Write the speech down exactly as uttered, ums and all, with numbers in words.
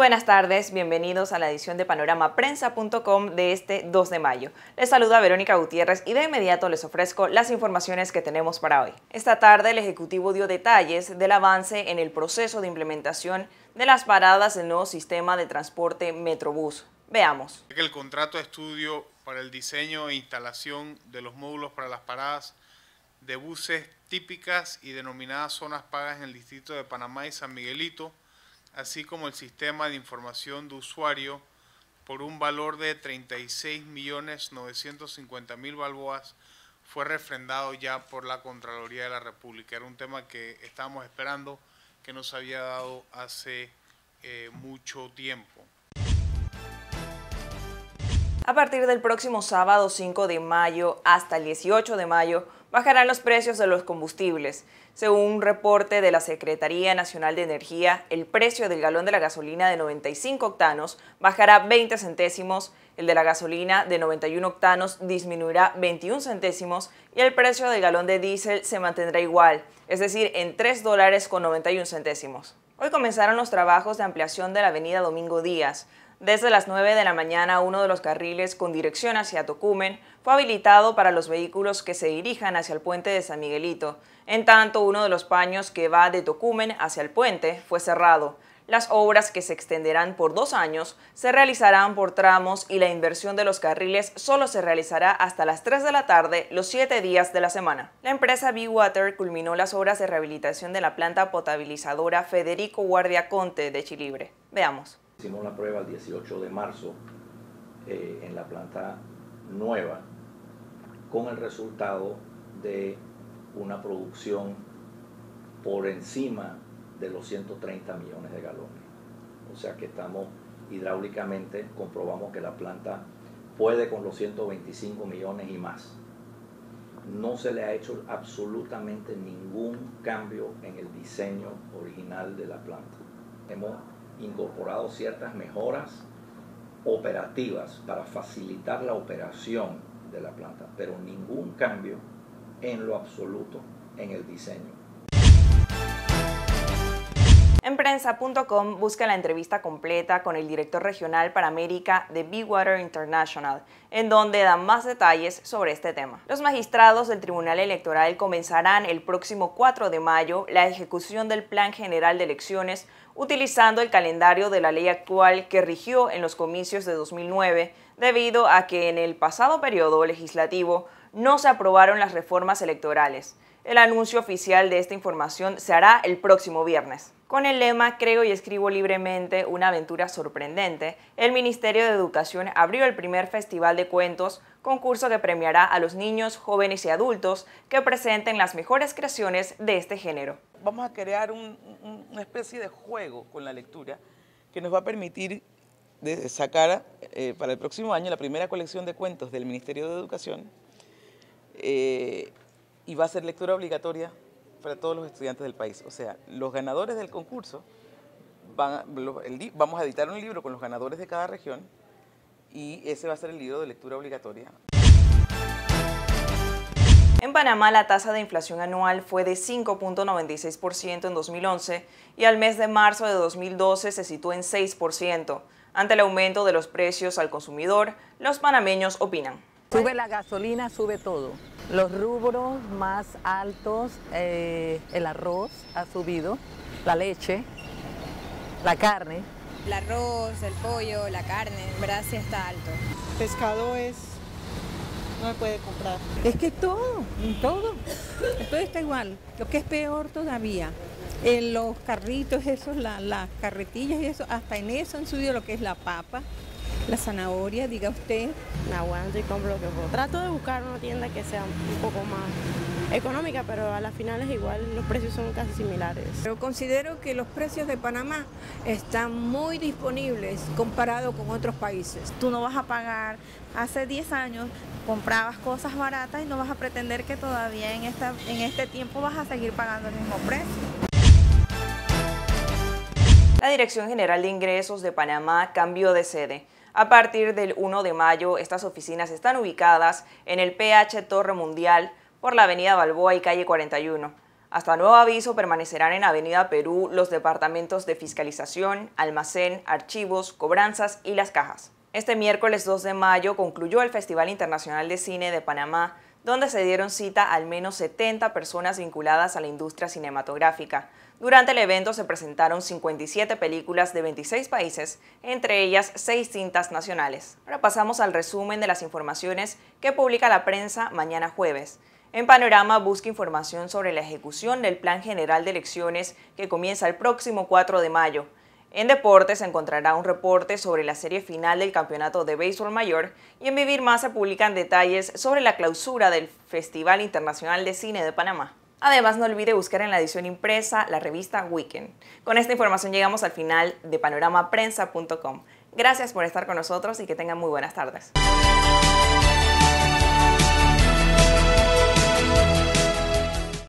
buenas tardes, bienvenidos a la edición de panorama prensa punto com de este dos de mayo. Les saluda Verónica Gutiérrez y de inmediato les ofrezco las informaciones que tenemos para hoy. Esta tarde el Ejecutivo dio detalles del avance en el proceso de implementación de las paradas del nuevo sistema de transporte Metrobús. Veamos. El contrato de estudio para el diseño e instalación de los módulos para las paradas de buses típicas y denominadas zonas pagas en el distrito de Panamá y San Miguelito, así como el sistema de información de usuario por un valor de treinta y seis millones novecientos cincuenta mil balboas, fue refrendado ya por la Contraloría de la República. Era un tema que estábamos esperando, que nos había dado hace eh, mucho tiempo. A partir del próximo sábado cinco de mayo hasta el dieciocho de mayo bajarán los precios de los combustibles. Según un reporte de la Secretaría Nacional de Energía, el precio del galón de la gasolina de noventa y cinco octanos bajará veinte centésimos, el de la gasolina de noventa y uno octanos disminuirá veintiún centésimos y el precio del galón de diésel se mantendrá igual, es decir, en tres dólares con noventa y un centésimos. Hoy comenzaron los trabajos de ampliación de la avenida Domingo Díaz. Desde las nueve de la mañana, uno de los carriles con dirección hacia Tocumen fue habilitado para los vehículos que se dirijan hacia el puente de San Miguelito. En tanto, uno de los paños que va de Tocumen hacia el puente fue cerrado. Las obras, que se extenderán por dos años, se realizarán por tramos y la inversión de los carriles solo se realizará hasta las tres de la tarde los siete días de la semana. La empresa B-Water culminó las obras de rehabilitación de la planta potabilizadora Federico Guardia Conte de Chilibre. Veamos. Hicimos la prueba el dieciocho de marzo eh, en la planta nueva con el resultado de una producción por encima de los ciento treinta millones de galones. O sea que estamos hidráulicamente, comprobamos que la planta puede con los ciento veinticinco millones y más. No se le ha hecho absolutamente ningún cambio en el diseño original de la planta. Hemos incorporado ciertas mejoras operativas para facilitar la operación de la planta, pero ningún cambio en lo absoluto en el diseño. En prensa punto com busca la entrevista completa con el director regional para América de B-Water International, en donde dan más detalles sobre este tema. Los magistrados del Tribunal Electoral comenzarán el próximo cuatro de mayo la ejecución del Plan General de Elecciones utilizando el calendario de la ley actual que rigió en los comicios de dos mil nueve, debido a que en el pasado periodo legislativo no se aprobaron las reformas electorales. El anuncio oficial de esta información se hará el próximo viernes. Con el lema "Creo y escribo libremente, una aventura sorprendente", el Ministerio de Educación abrió el primer Festival de Cuentos, concurso que premiará a los niños, jóvenes y adultos que presenten las mejores creaciones de este género. Vamos a crear un, un, una especie de juego con la lectura que nos va a permitir de sacar eh, para el próximo año la primera colección de cuentos del Ministerio de Educación eh, y va a ser lectura obligatoria para todos los estudiantes del país. O sea, los ganadores del concurso, van, el, vamos a editar un libro con los ganadores de cada región y ese va a ser el libro de lectura obligatoria. En Panamá, la tasa de inflación anual fue de cinco punto noventa y seis por ciento en dos mil once y al mes de marzo de dos mil doce se situó en seis por ciento. Ante el aumento de los precios al consumidor, los panameños opinan. Sube la gasolina, sube todo. Los rubros más altos, eh, el arroz ha subido, la leche, la carne. El arroz, el pollo, la carne, en verdad sí está alto. Pescado es, no se puede comprar. Es que todo, todo, todo está igual. Lo que es peor todavía, en los carritos, esos, la, las carretillas y eso, hasta en eso han subido lo que es la papa. La zanahoria, diga usted. Me aguanto y compro lo que puedo. Trato de buscar una tienda que sea un poco más económica, pero a las finales igual los precios son casi similares. Pero considero que los precios de Panamá están muy disponibles comparado con otros países. Tú no vas a pagar, hace diez años comprabas cosas baratas y no vas a pretender que todavía en, esta, en este tiempo vas a seguir pagando el mismo precio. La Dirección General de Ingresos de Panamá cambió de sede. A partir del uno de mayo, estas oficinas están ubicadas en el P H Torre Mundial por la avenida Balboa y calle cuarenta y uno. Hasta nuevo aviso permanecerán en Avenida Perú los departamentos de fiscalización, almacén, archivos, cobranzas y las cajas. Este miércoles dos de mayo concluyó el Festival Internacional de Cine de Panamá, donde se dieron cita al menos setenta personas vinculadas a la industria cinematográfica. Durante el evento se presentaron cincuenta y siete películas de veintiséis países, entre ellas seis cintas nacionales. Ahora pasamos al resumen de las informaciones que publica la prensa mañana jueves. En Panorama busca información sobre la ejecución del Plan General de Elecciones que comienza el próximo cuatro de mayo. En Deportes se encontrará un reporte sobre la serie final del Campeonato de Béisbol Mayor y en Vivir Más se publican detalles sobre la clausura del Festival Internacional de Cine de Panamá. Además, no olvide buscar en la edición impresa la revista Weekend. Con esta información llegamos al final de panorama prensa punto com. Gracias por estar con nosotros y que tengan muy buenas tardes.